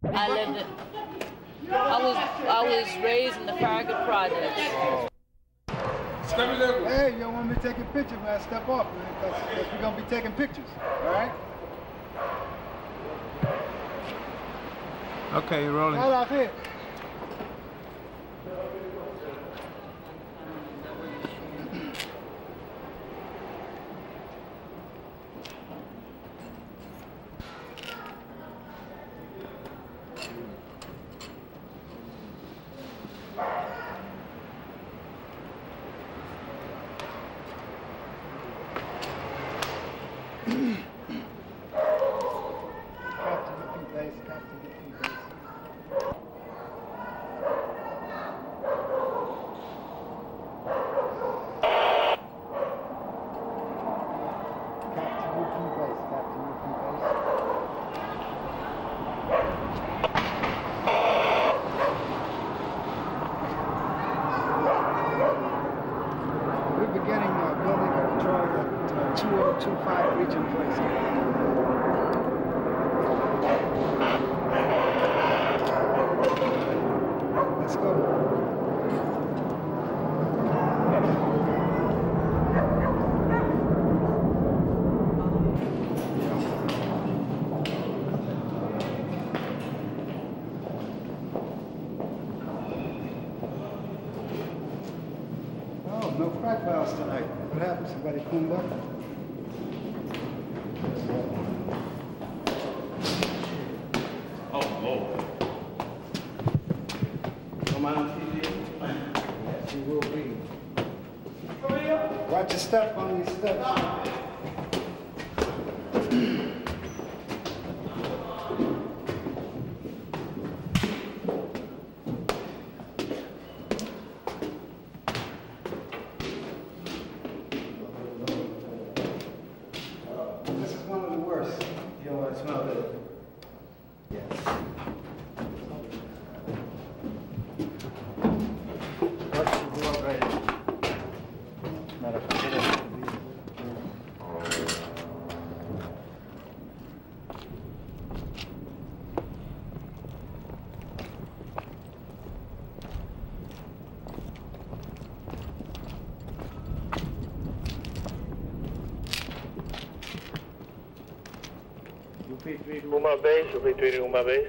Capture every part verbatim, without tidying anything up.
I lived in, I was, I was raised in the Farragut Projects. Hey, you don't want me to take a picture when I step off, man, because we're going to be taking pictures, all right? Okay, rolling. Right off here. No crack valves tonight. What happened? Somebody cleaned up? Oh, Lord. Am I on T V? Yes, you will be. Watch your step on these steps. Uma vez, eu reitero uma vez.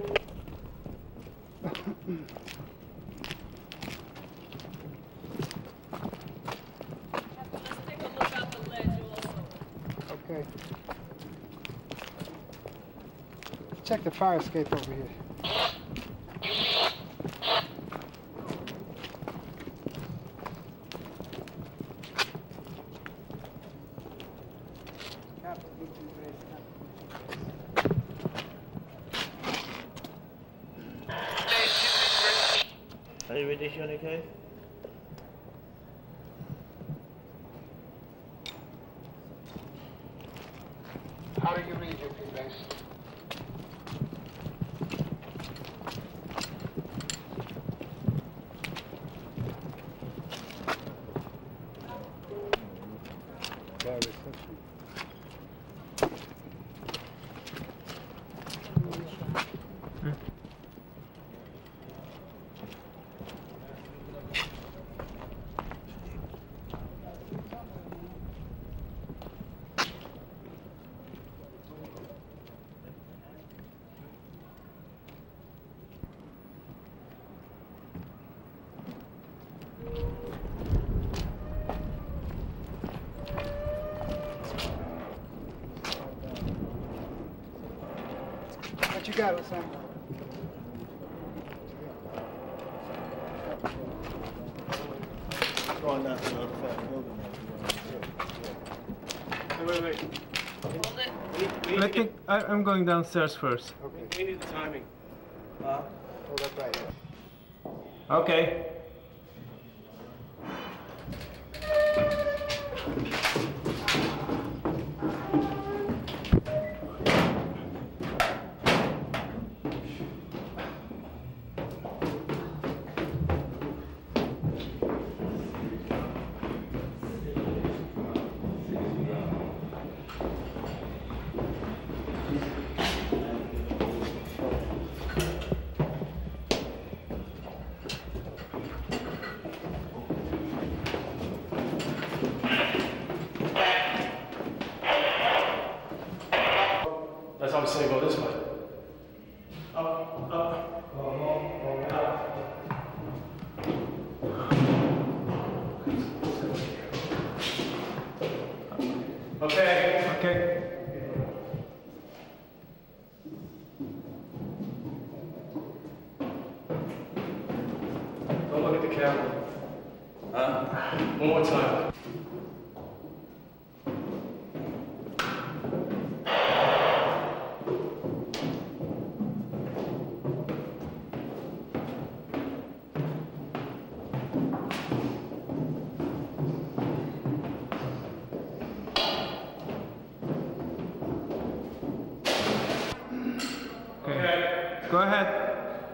Let's take a look out the ledge also. Okay. Check the fire escape over here. Are you ready, Johnny K? How do you read your P-base? What you got, son? Going down to the other side of the building. Wait, wait, wait. Hold it. We, we I need to think I, I'm going downstairs first. Okay. get, we need the timing. Uh, hold up right here. Okay. That's why I'm saying go this way. Up, up, up. Okay. Okay. Don't look at the camera. Huh? One more time. Okay. Go ahead.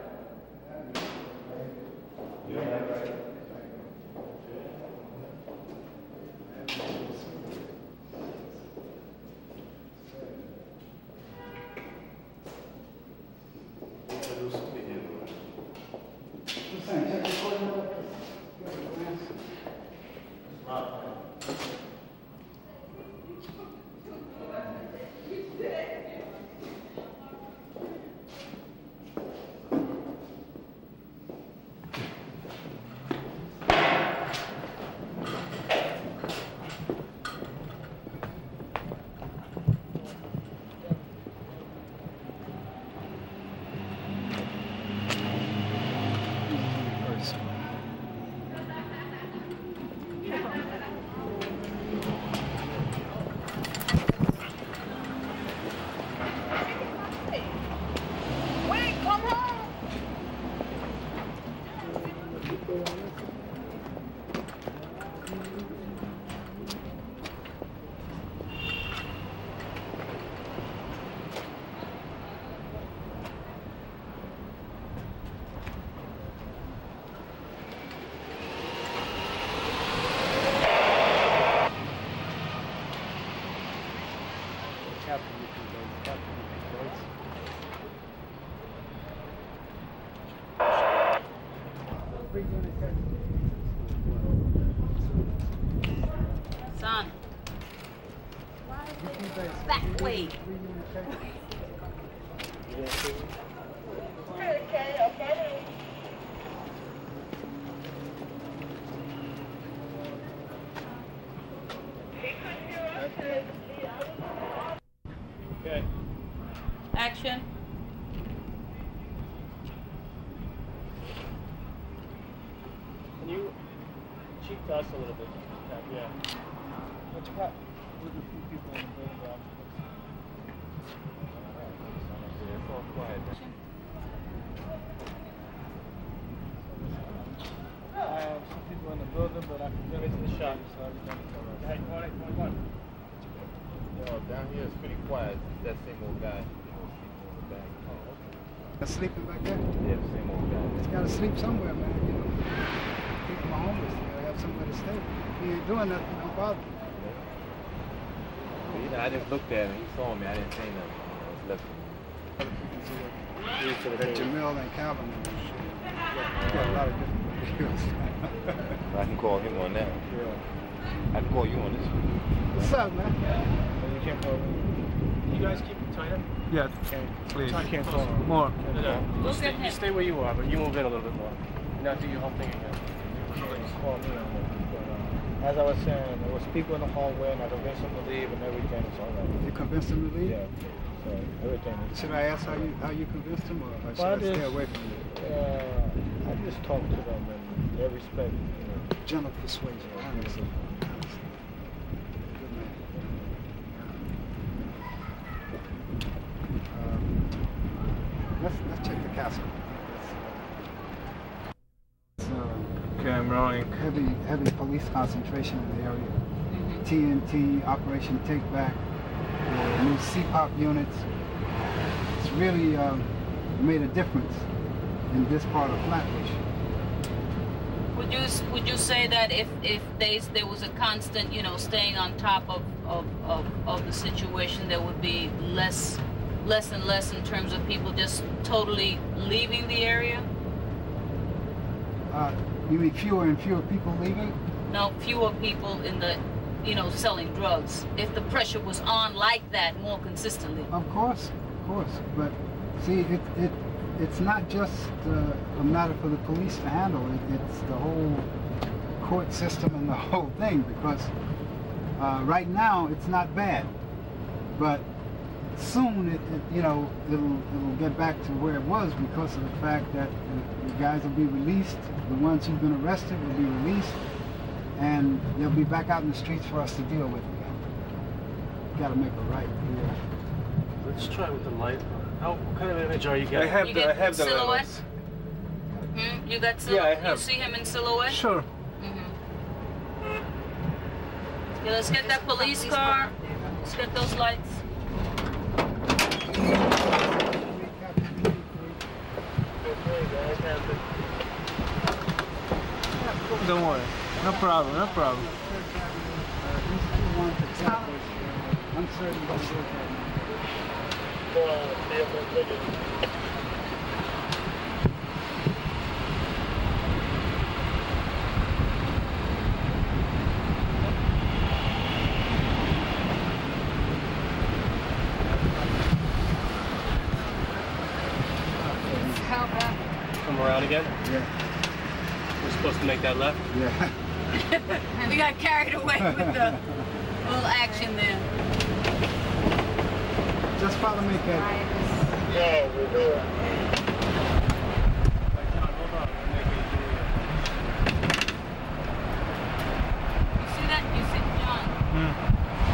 Son. Back way. Okay, okay. Okay. Action. Can you cheek to us a little bit? Yeah. What you got? Look at a few people in the building. It's all quiet. I have some people in the building, but I can get into the shop, so everything's all right. Hey, one, one, one. Yo, down here it's pretty quiet. It's that same old guy, you know, sleeping on the back. Oh, okay. That's sleeping back there? Yeah, the same old guy. He's got to sleep somewhere, man, you know. People are homeless. They gotta have somewhere to stay. If he ain't doing nothing, don't bother him. But, you know, I just looked at him. He saw me. I didn't say nothing. You know, it's left me. That Jamil and Calvin and shit. He's got a lot of different videos. I can call him on that. Yeah. I can call you on this one. What's up, man? You can't call me. You guys keep it tighter? Yeah, Okay. please. I can't call. More. No, no. You Look stay, at you him. stay where you are, but you move in a little bit more. You now do your whole thing again. Call me on it. But, uh, as I was saying, there was people in the hallway, and I convinced them to leave, and everything. It's all right. You convinced them to leave? Yeah. So everything. Should I ask how you how you convinced them, or, or should Well, I I stay just- away from you? Uh, I just talk to them and they respect, you know. Gentle persuasion. Honestly. Honestly. Good man. Um, let's let's check the castle. It's, uh, Okay, I'm rolling. heavy heavy police concentration in the area. T N T, Operation Take Back, the new C POP units. It's really um, made a difference in this part of Flatbush. Would you would you say that if if they there was a constant, you know, staying on top of of, of, of the situation, there would be less less and less in terms of people just totally leaving the area? Uh, you mean fewer and fewer people leaving? No, fewer people in the, you know, selling drugs. If the pressure was on like that more consistently. Of course, course. But see, it it it's not just uh, a matter for the police to handle. It, it's the whole court system and the whole thing. Because uh, right now it's not bad, but soon it, it you know it'll it'll get back to where it was because of the fact that the, the guys will be released. The ones who've been arrested will be released, and they'll be back out in the streets for us to deal with again. Got to make it right. Yeah. Let's try with the light. How, what kind of image are you getting? I have You the, get I have the silhouette? levels. Hmm? You got silhouette? Yeah, I have. You see him in silhouette? Sure. Mm-hmm. Okay, let's get that police car. Let's get those lights. Don't worry. No problem, no problem. Uh, these two ones are exactly, uh, uncertain what it is right now. Come around again? Yeah. We're supposed to make that left? Yeah. We got carried away with the little action there. Just follow me, Kevin. Yeah, we do it. You see that? You see, John?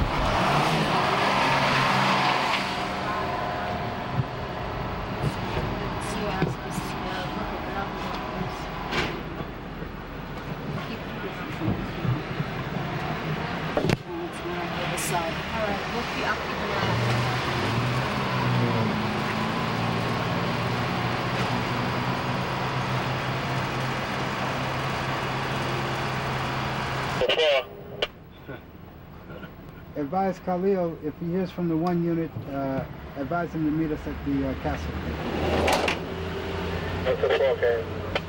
All right, we'll keep, I'll keep an eye. Advise Khalil, if he hears from the one unit, uh, advise him to meet us at the uh, castle. That's a four, okay.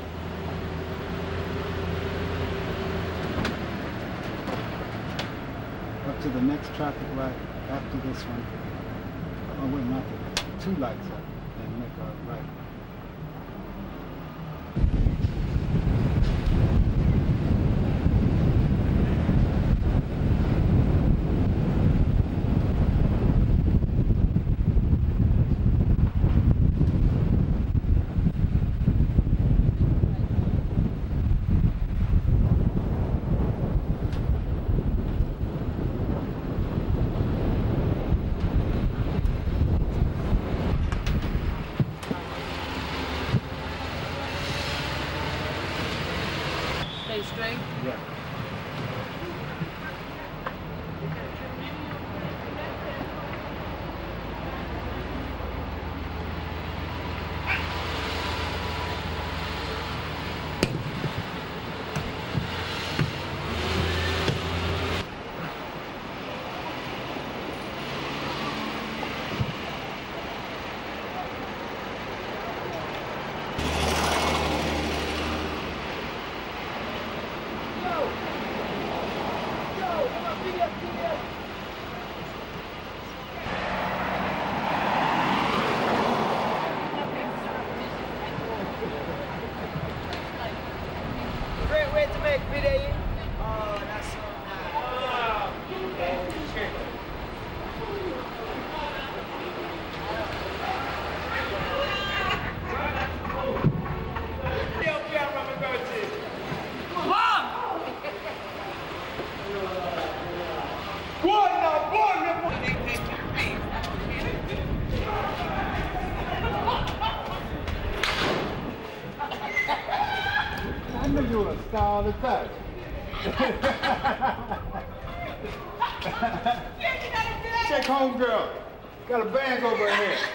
Up to the next traffic light after this one. Oh wait, not the two lights up and make a right. Stay straight. Yeah. Great way to make video. Oh, that's so nice. I knew you were a star all the time. Check home, girl. Got a bag over her head.